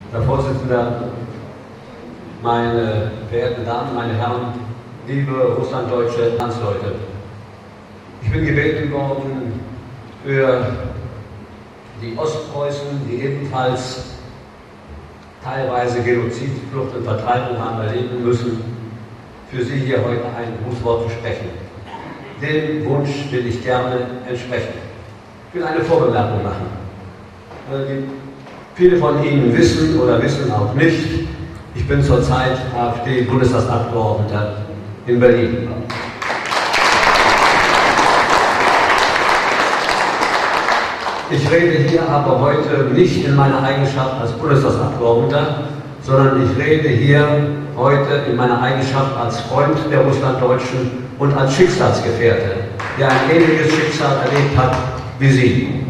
Herr Vorsitzender, meine verehrten Damen, meine Herren, liebe russlanddeutsche Landsleute. Ich bin gebeten worden, für die Ostpreußen, die ebenfalls teilweise Genozid, Flucht und Vertreibung haben erleben müssen, für Sie hier heute ein Grußwort zu sprechen. Dem Wunsch will ich gerne entsprechen. Ich will eine Vorbemerkung machen. Viele von Ihnen wissen oder wissen auch nicht, ich bin zurzeit AfD-Bundestagsabgeordneter in Berlin. Ich rede hier aber heute nicht in meiner Eigenschaft als Bundestagsabgeordneter, sondern ich rede hier heute in meiner Eigenschaft als Freund der Russlanddeutschen und als Schicksalsgefährte, der ein ähnliches Schicksal erlebt hat wie Sie.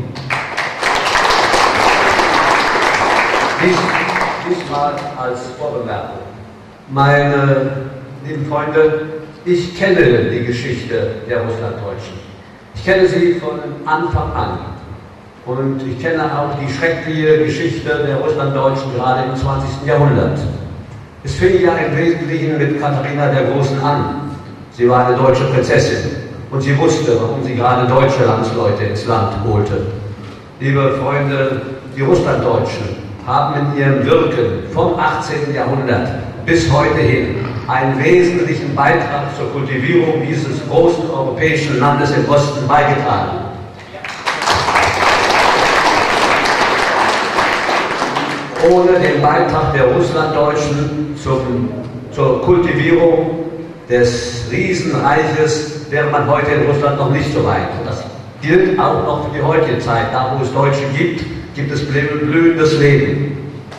Diesmal als Vorbemerkung. Meine lieben Freunde, ich kenne die Geschichte der Russlanddeutschen. Ich kenne sie von Anfang an. Und ich kenne auch die schreckliche Geschichte der Russlanddeutschen gerade im 20. Jahrhundert. Es fing ja im Wesentlichen mit Katharina der Großen an. Sie war eine deutsche Prinzessin und sie wusste, warum sie gerade deutsche Landsleute ins Land holte. Liebe Freunde, die Russlanddeutschen haben in ihrem Wirken vom 18. Jahrhundert bis heute hin einen wesentlichen Beitrag zur Kultivierung dieses großen europäischen Landes im Osten beigetragen. Ohne den Beitrag der Russlanddeutschen zur Kultivierung des Riesenreiches wäre man heute in Russland noch nicht so weit. Und das gilt auch noch für die heutige Zeit. Da, wo es Deutsche gibt, gibt es blühendes Leben.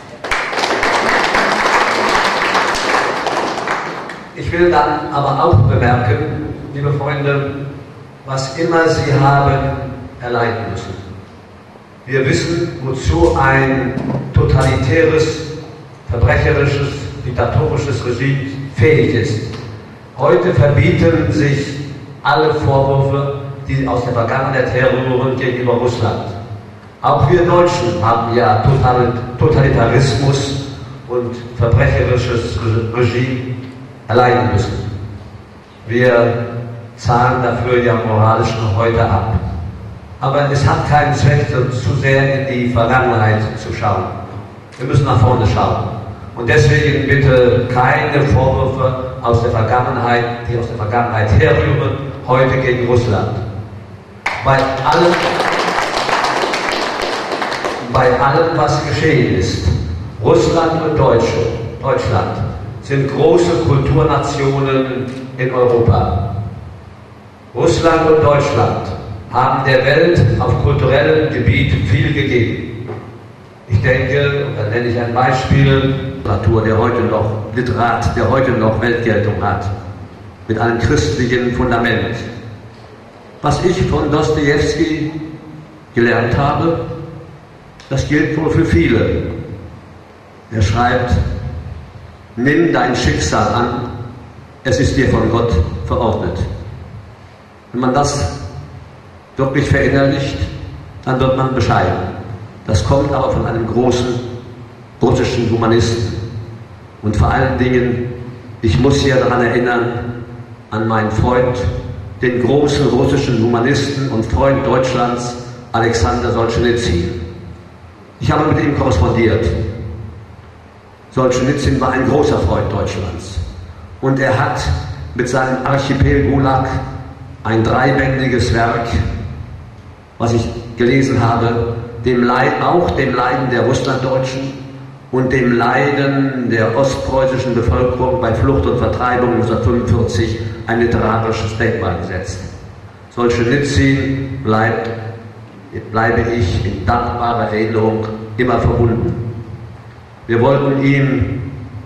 Ich will dann aber auch bemerken, liebe Freunde, was immer Sie haben erleiden müssen. Wir wissen, wozu ein totalitäres, verbrecherisches, diktatorisches Regime fähig ist. Heute verbieten sich alle Vorwürfe, die aus der Vergangenheit herrühren, gegenüber Russland. Auch wir Deutschen haben ja Totalitarismus und verbrecherisches Regime erleiden müssen. Wir zahlen dafür ja moralisch noch heute ab. Aber es hat keinen Zweck, zu sehr in die Vergangenheit zu schauen. Wir müssen nach vorne schauen. Und deswegen bitte keine Vorwürfe aus der Vergangenheit, die aus der Vergangenheit herrühren, heute gegen Russland. Bei allem, was geschehen ist, Russland und Deutschland sind große Kulturnationen in Europa. Russland und Deutschland haben der Welt auf kulturellem Gebiet viel gegeben. Ich denke, da nenne ich ein Beispiel, Literat, der heute noch Weltgeltung hat, mit einem christlichen Fundament. Was ich von Dostojewski gelernt habe, das gilt wohl für viele. Er schreibt, nimm dein Schicksal an, es ist dir von Gott verordnet. Wenn man das wirklich verinnerlicht, dann wird man bescheiden. Das kommt aber von einem großen russischen Humanisten. Und vor allen Dingen, ich muss hier daran erinnern, an meinen Freund, den großen russischen Humanisten und Freund Deutschlands, Alexander Solschenizyn. Ich habe mit ihm korrespondiert. Solschenizyn war ein großer Freund Deutschlands. Und er hat mit seinem Archipel Gulag ein dreibändiges Werk, was ich gelesen habe, auch dem Leiden der Russlanddeutschen und dem Leiden der ostpreußischen Bevölkerung bei Flucht und Vertreibung 1945 ein literarisches Denkmal gesetzt. Solschenizyn bleibe ich in dankbarer Erinnerung immer verbunden. Wir wollten ihm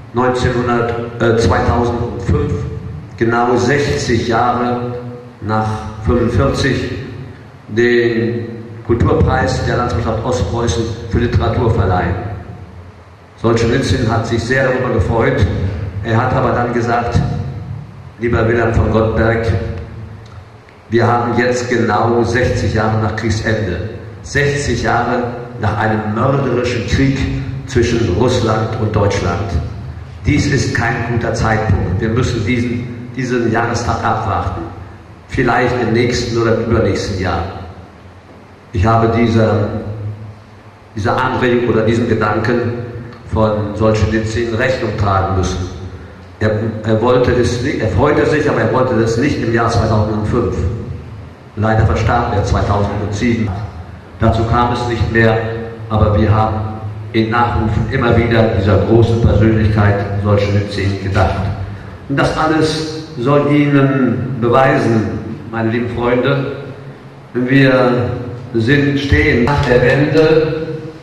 2005, genau 60 Jahre nach 1945, den Kulturpreis der Landeshauptstadt Ostpreußen für Literatur verleihen. Solschenizyn hat sich sehr darüber gefreut. Er hat aber dann gesagt, lieber Wilhelm von Gottberg, wir haben jetzt genau 60 Jahre nach Kriegsende, 60 Jahre nach einem mörderischen Krieg zwischen Russland und Deutschland. Dies ist kein guter Zeitpunkt. Wir müssen diesen Jahrestag abwarten. Vielleicht im nächsten oder übernächsten Jahr. Ich habe dieser Anregung oder diesen Gedanken von Solschenizyn Rechnung tragen müssen. Er wollte es nicht, er freute sich, aber er wollte das nicht im Jahr 2005. Leider verstarb er 2007. Dazu kam es nicht mehr, aber wir haben in Nachrufen immer wieder dieser großen Persönlichkeit Solschenizyn gedacht. Und das alles soll Ihnen beweisen, meine lieben Freunde, wir stehen nach der Wende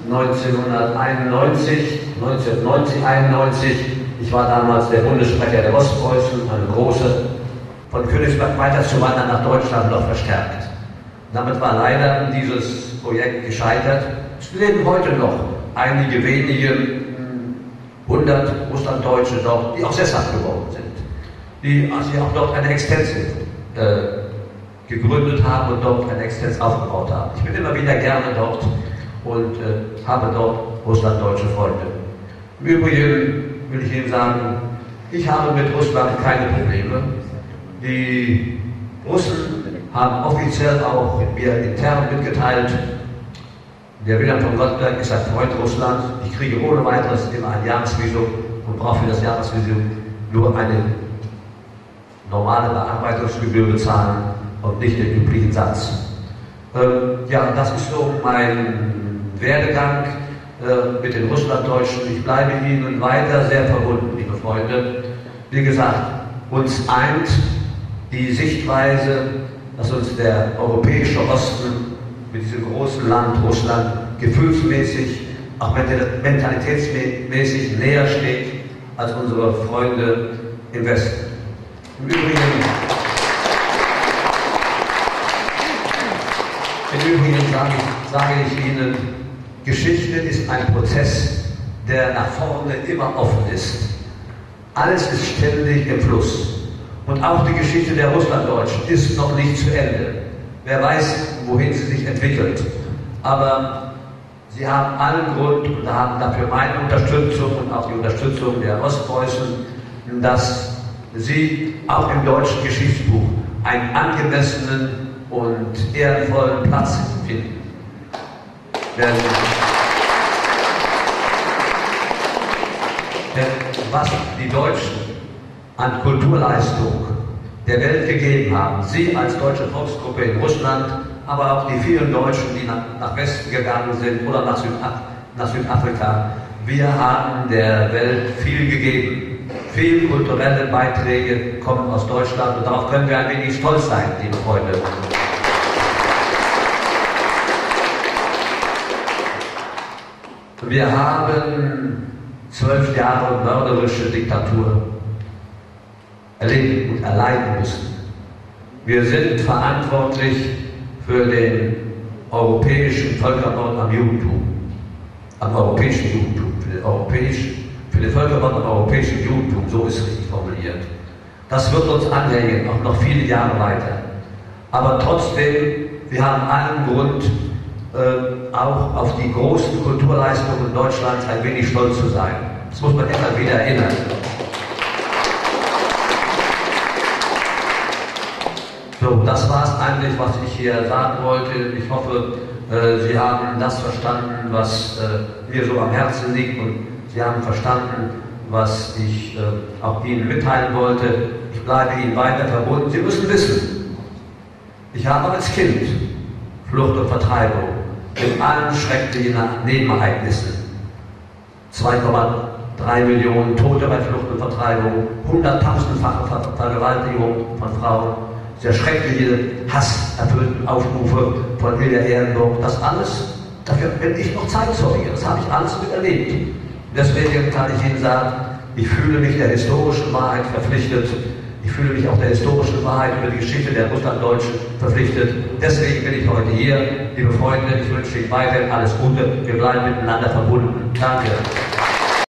1991, ich war damals der Bundessprecher der Ostpreußen, eine große, von Königsberg weiter zu wandern nach Deutschland noch verstärkt. Damit war leider dieses Projekt gescheitert. Es leben heute noch einige wenige 100 Russlanddeutsche dort, die auch sesshaft geworden sind, die auch dort eine Extenz gegründet haben und dort eine Extenz aufgebaut haben. Ich bin immer wieder gerne dort und habe dort russlanddeutsche Freunde. Im Übrigen will ich Ihnen sagen, ich habe mit Russland keine Probleme. Die Russen haben offiziell auch mir intern mitgeteilt, der Wilhelm von Gottberg ist ein Freund Russlands. Ich kriege ohne weiteres immer ein Jahresvisum und brauche für das Jahresvisum nur eine normale Bearbeitungsgebühr bezahlen und nicht den üblichen Satz. Ja, das ist so mein Werdegang mit den Russlanddeutschen. Ich bleibe Ihnen weiter sehr verbunden, liebe Freunde. Wie gesagt, uns eint die Sichtweise, dass uns der europäische Osten mit diesem großen Land Russland gefühlsmäßig, auch mentalitätsmäßig näher steht als unsere Freunde im Westen. Im Übrigen sage ich Ihnen, Geschichte ist ein Prozess, der nach vorne immer offen ist. Alles ist ständig im Fluss. Und auch die Geschichte der Russlanddeutschen ist noch nicht zu Ende. Wer weiß, wohin sie sich entwickelt. Aber sie haben allen Grund und haben dafür meine Unterstützung und auch die Unterstützung der Ostpreußen, dass sie auch im deutschen Geschichtsbuch einen angemessenen und ehrenvollen Platz finden. Denn was die Deutschen an Kulturleistung der Welt gegeben haben, sie als deutsche Volksgruppe in Russland, aber auch die vielen Deutschen, die nach Westen gegangen sind oder nach Südafrika, wir haben der Welt viel gegeben. Viele kulturelle Beiträge kommen aus Deutschland und darauf können wir ein wenig stolz sein, liebe Freunde. Wir haben 12 Jahre mörderische Diktatur erleben und erleiden müssen. Wir sind verantwortlich für den europäischen Völkermord am Judentum, am europäischen Judentum, für den Völkermord am europäischen Judentum, so ist es richtig formuliert. Das wird uns anhängen, auch noch viele Jahre weiter. Aber trotzdem, wir haben allen Grund, auch auf die großen Kulturleistungen Deutschlands ein wenig stolz zu sein. Das muss man immer wieder erinnern. So, das war es eigentlich, was ich hier sagen wollte. Ich hoffe, Sie haben das verstanden, was mir so am Herzen liegt, und Sie haben verstanden, was ich auch Ihnen mitteilen wollte. Ich bleibe Ihnen weiter verbunden. Sie müssen wissen, ich habe als Kind Flucht und Vertreibung mit allen schrecklichen Nebenereignissen, 2,3 Millionen Tote bei Flucht und Vertreibung, 100.000-fache Vergewaltigung von Frauen, sehr schreckliche hasserfüllten Aufrufe von Ilja Ehrenburg, das alles, dafür bin ich noch Zeitzeuge, das habe ich alles miterlebt. Deswegen kann ich Ihnen sagen, ich fühle mich der historischen Wahrheit verpflichtet. Ich fühle mich auch der historischen Wahrheit über die Geschichte der Russlanddeutschen verpflichtet. Deswegen bin ich heute hier. Liebe Freunde, ich wünsche Ihnen weiterhin alles Gute. Wir bleiben miteinander verbunden. Danke.